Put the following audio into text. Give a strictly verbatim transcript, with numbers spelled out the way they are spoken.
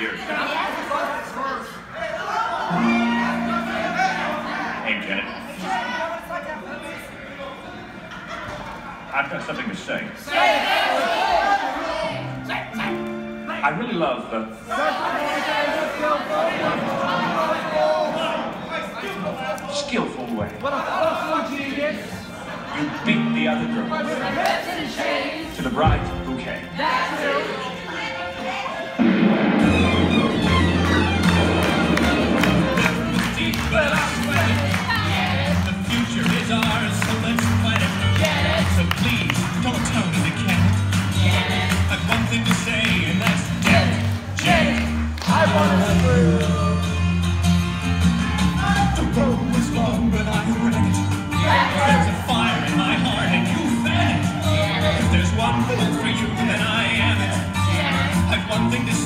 years. Hey, Janet. I've got something to say. I really love the skillful way. What a fuck genius! You beat the other girl to the bride's bouquet. That's true. But I swear it. The future is ours, so let's fight it. So please, don't tell me to can it. I've one thing to say, and that's get it. Janet, I want to through. The road was long, but I ran it. There's a fire in my heart, and you fan it. If there's one hope for you, then I am it. I've one thing to say.